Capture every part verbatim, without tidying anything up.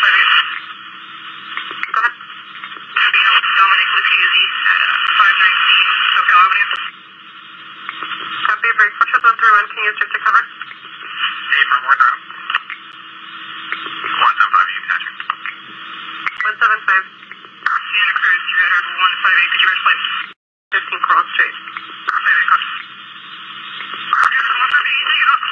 five eight. Go ahead. Dominick Licausii at five nineteen Soquel Avenue. Copy, break for triple three one, can you use to cover? Hey, from where they're one seven five, you can catch me. one seven five. Santa Cruz, you headed one five eight, could you reach plate? fifteen Coral Street. five eight, copy. one five eight, take it up.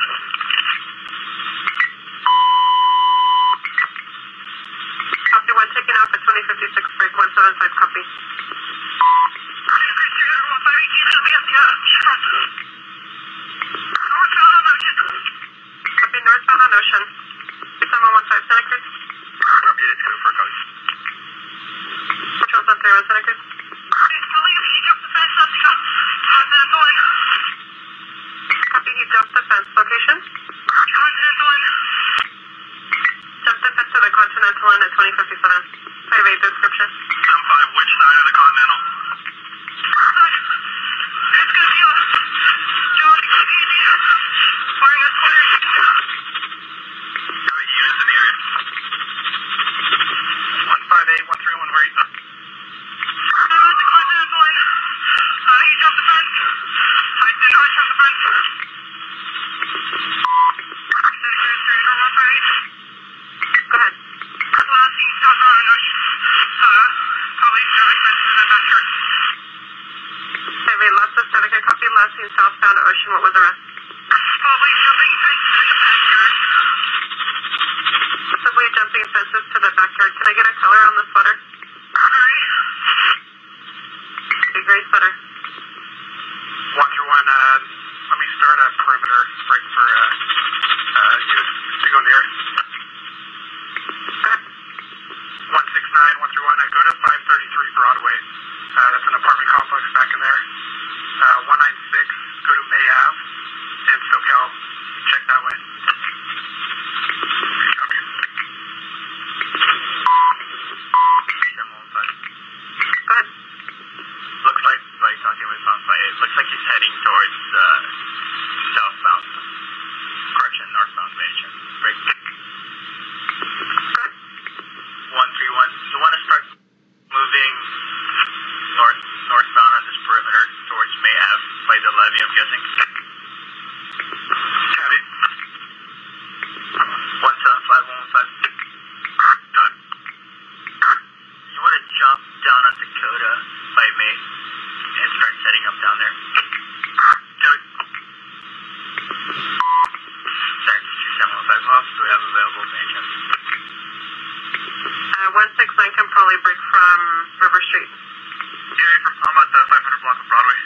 Copy one, taking off at twenty fifty-six, break one seven five, copy. Santa Cruz, you headed one five eight, can you be at the front? Northbound on Ocean. Copy, northbound on Ocean. seven one five, Santa Cruz. Copy, it's good for code. Patrol zone three one, Santa Cruz. It's believe he jumped the fence on the Continental Line. Copy, he jumped the fence. Location? Continental Line. Jumped the fence to the Continental Line at twenty fifty-seven. five eight, description. seven five, which side of the Continental? It's gonna be on John P D wearing a sweater. Got any units in the area? one five eight, one three one, where are you? I'm at the Continental Line. Uh, he jumped the fence. I did not jump the fence. Santa Cruz, three one five eight. Go ahead. Last seen southbound on Ocean. Uh, probably seven fences in the backyard. five eight, lots of static. I copy last seen southbound Ocean. What was the rest? Probably jumping fences in the backyard. Possibly jumping fences to the backyard. Can I get a color on the sweater? Gray. A gray sweater. One through one, uh, let me start a perimeter break for, uh, uh, units to go in the air. Go ahead. one six nine, one through one, uh, go to five thirty-three Broadway. Uh, that's an apartment complex back in there. Uh, one nine six, go to May Ave and Soquel. Check that way. Copy. Go ahead. Looks like, like talking with on site, it looks like he's heading towards, uh, southbound. Correction, northbound mansion. Break. one three one, you want to start moving north, northbound on this perimeter towards May Ave by the levee, I'm guessing. Copy. one seven five, one one five. Done. You want to jump down on Dakota by May and start setting up down there. Copy. Sorry, two seven one five, what else do we have available, mansion? Uh, one six nine can probably break from River Street. Yeah, from, I'm at the five hundred block of Broadway.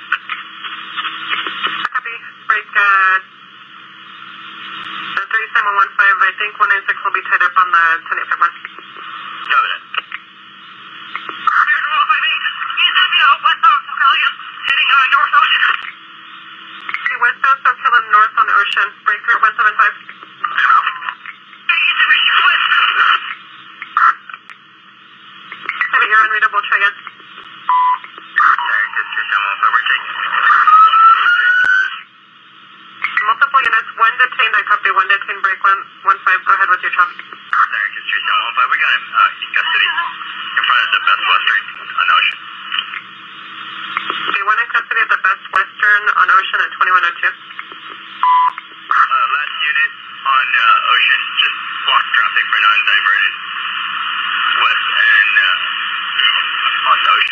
Copy. Break, uh, the three seven one five. I think one nine six will be tied up on the ten eight five one. Copy that. Here's one five eight. He's going to be out westbound Soquel Ave, heading uh, North Ocean. Okay, westbound Soquel Ave, north on Ocean. Break through one seven five. Hey, he's going to be west. Copy, you're unreadable. Try again. Sorry, just two seven one five. We're taking Multiple units. One detained. I copy. One detained. Break one one five. Go ahead with your chop. Sorry, just two seven one five. We got him uh, in custody in front of the Best Western on Ocean. Okay, one in custody at the Best Western on Ocean at twenty-one oh two. Uh, last unit on uh, Ocean, just block traffic for non-diverted west and uh, on the Ocean.